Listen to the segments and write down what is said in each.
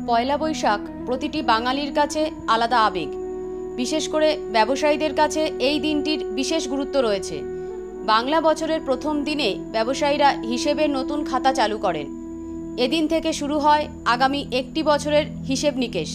পয়লা বৈশাখ প্রতিটি বাঙালির কাছে আলাদা আবেগ। বিশেষ করে ব্যবসায়ীদের কাছে এই দিনটির বিশেষ গুরুত্ব রয়েছে। বাংলা বছরের প্রথম দিনে ব্যবসায়ীরা হিসেবের নতুন খাতা চালু করেন। এদিন থেকে শুরু হয় আগামী একটি বছরের হিসেব নিকেশ।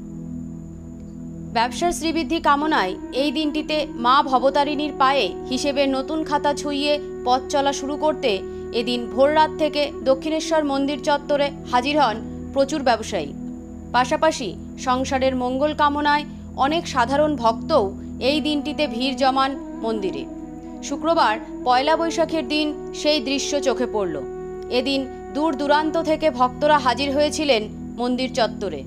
ব্যবসার শ্রীবৃদ্ধি কামনায় এই দিনটিতে মা ভবতারিণীর পায়ে হিসেবের নতুন খাতা ছুঁইয়ে পথ চলা শুরু করতে এদিন ভোররাত থেকে দক্ষিণেশ্বর মন্দির চত্বরে হাজির হন প্রচুর ব্যবসায়ী। পাশাপাশি সংসারের মঙ্গল কামনায় অনেক সাধারণ ভক্তও এই দিনটিতে ভিড় জমান মন্দিরে। শুক্রবার পয়লা বৈশাখের দিন সেই দৃশ্য চোখে পড়ল। এদিন দূর দূরান্ত থেকে ভক্তরা হাজির হয়েছিলেন মন্দির চত্বরে।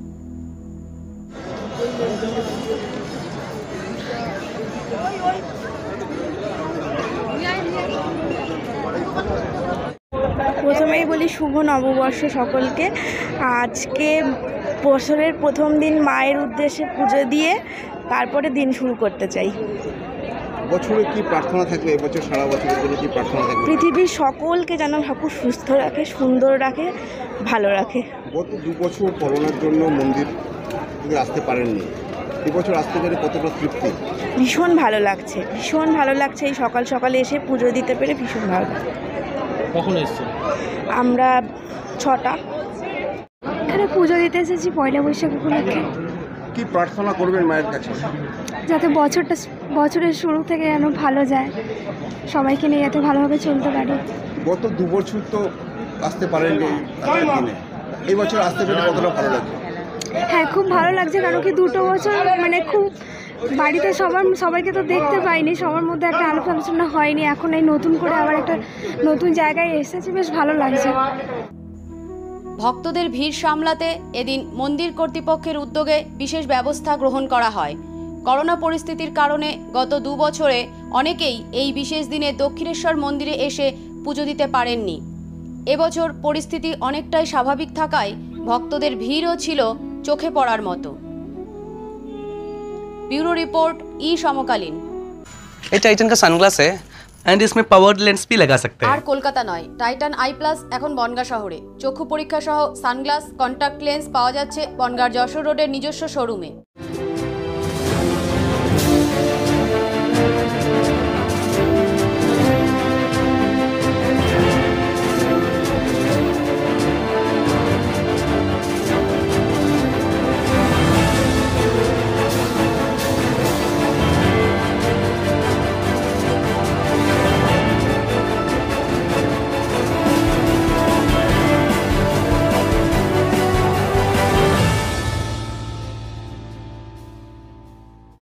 প্রথমেই বলি শুভ নববর্ষ সকলকে। আজকে বছরের প্রথম দিন মায়ের উদ্দেশ্যে পুজো দিয়ে তারপরে দিন শুরু করতে চাই। বছরে কি প্রার্থনা থাকবে এবছর, সারা বছরের জন্য কি প্রার্থনা থাকবে? পৃথিবীর সকলকে যেন ঠাকুর সুস্থ রাখে, সুন্দর রাখে, ভালো রাখে। গত 2 বছর করোনার জন্য মন্দির আসতে পারেননি, এবছর আসতে পেরে কতটা তৃপ্তি? ভীষণ ভালো লাগছে, ভীষণ ভালো লাগছে। এই সকাল সকালে এসে পুজো দিতে পেরে ভীষণ ভালো লাগছে। কখন এসেছো? আমরা 6টা। এখানে পুজো দিতে এসেছি পয়লা বৈশাখ উপলক্ষে। কি প্রার্থনা করবেন মায়ের কাছে? যাতে বছরের শুরু থেকে যেন ভালো যায়, সবাইকে নিয়ে যাতে ভালোভাবে চলতে পারি। গত 2 বছর তো আসতে পারেননি আজকের দিনে, এই বছর আসতে পেরে কতটা ভালো লাগছে? হ্যাঁ, খুব ভালো লাগছে। কারণ কি 2টো বছর মানে খুব বাড়িতে সবাইকে তো দেখতে পাইনি, সবার মধ্যে একটা আলোচনা হয়নি। এখন এই নতুন করে আবার একটা নতুন জায়গায় এসেছি, বেশ ভালো লাগছে। ভক্তদের ভিড় সামলাতে এদিন মন্দির কর্তৃপক্ষের উদ্যোগে বিশেষ ব্যবস্থা গ্রহণ করা হয়। করোনা পরিস্থিতির কারণে গত 2 বছরে অনেকেই এই বিশেষ দিনে দক্ষিণেশ্বর মন্দিরে এসে পুজো দিতে পারেননি। এবছর পরিস্থিতি অনেকটাই স্বাভাবিক থাকায় ভক্তদের ভিড়ও ছিল চোখে পড়ার মতো। ब्यूरो रिपोर्ट समकालीन। ये टाइटन का सनग्लास है एंड इसमें पावर्ड लेंस भी लगा सकते हैं। আর কলকাতা নয়, টাইটান আই প্লাস এখন বনগাঁ শহরে। চক্ষু পরীক্ষা সহ সানগ্লাস, কন্টাক্ট লেন্স পাওয়া যাচ্ছে বনগাঁর যশোর রোডের নিজস্ব শোরুমে।